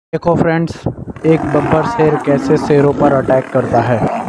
देखो फ्रेंड्स, एक बब्बर शेर कैसे शेरों पर अटैक करता है।